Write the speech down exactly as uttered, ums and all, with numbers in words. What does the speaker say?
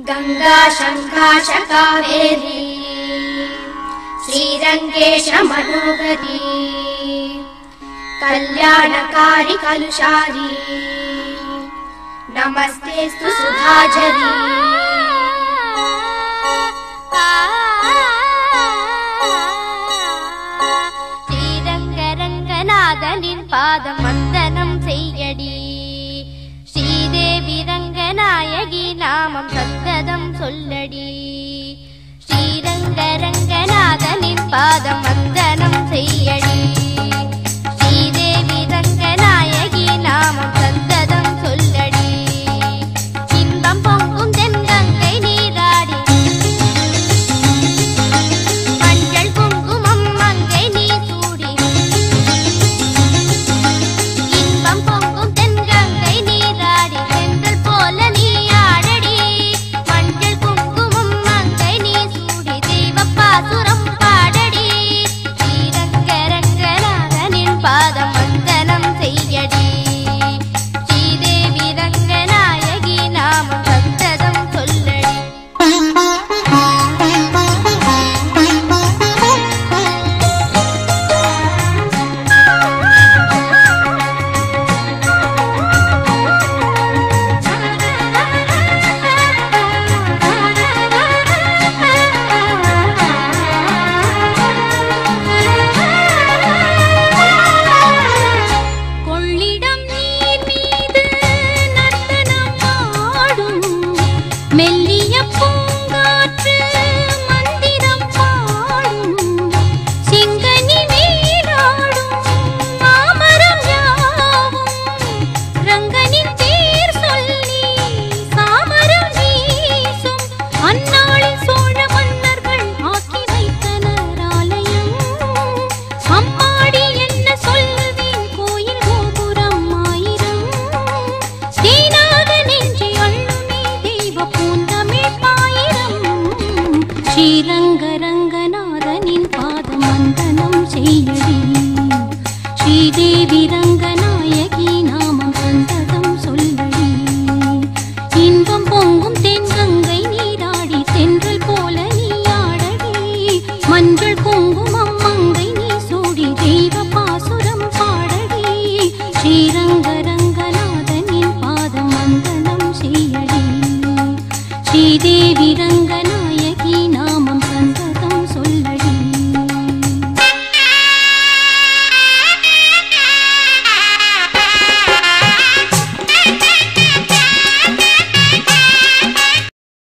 गंगा शंकाश कावेरी श्रीरंगेश मनोहरी कल्याणकारी कलुषारी नमस्तेस्तु सुधाझरी श्रीरंगरंगनाथनिन पादम वंदनम सेय्यडी श्रीदेवी रंगनायकी नामम सन्तदम सोल्लडी श्रीरंगरंगनाथनिन पादम वंदनम सेय्यडी श्रीदेवी रंगनायकी नामम सन्तदम सोल्लडी इன்பம் பொங்கும் தென்கங்கை நீராடி மஞ்சள் குங்குமம் மங்கை நீ சூடி இன்பம் பொங்கும் தென்கங்கை நீராடி செந்தல் போல நீ ஆடடி மஞ்சள் குங்குமம் மங்கை நீ சூடி தெய்வப்பாசுரம் பாடடி ஸ்ரீரங்கரங்கநாதனின் பாதம் வந்தனம் செய்யடி ஸ்ரீதேவி ரங்கநாயகி நாமம் சந்ததம் சொல்லடி கொள்ளிடம் நீர் மீது நர்த்தனம் ஆடும் மெல்லிய பூங்காற்று மந்திரம் பாடும் சிங்கனி நீராடும் மாமரம் யாவும் ரங்கனின் பேர் சொல்லி சாமரம் வீசும் அந்நாளில் சோழ மன்னர்கள் ஆக்கி வைத்தனர் ஆலயம் அம்மாடி என்ன சொல்லுவேன் கோயில் கோபுரம் ஆயிரம் தேனாக நெஞ்சி அள்ளுமே தெய்வ பூந்தமிழ் பாயிரம் ஸ்ரீரங்கரங்கநாதனின் பாதம் வந்தனம் செய்யடி ஸ்ரீதேவி ரங்கநாயகி நாமம் சந்ததம் சொல்லடி இன்பம் பொங்கும் தென்கங்கை நீராடி தென்றல் போல நீ ஆடடி மஞ்சள் குங்குமம் மங்கை நீ சூடி தெய்வ பாசுரம் பாடடி ஸ்ரீரங்கரங்கநாதனின் பாதம் வந்தனம் செய்யடி ஸ்ரீதேவி ரங்கநாயகி நாமம்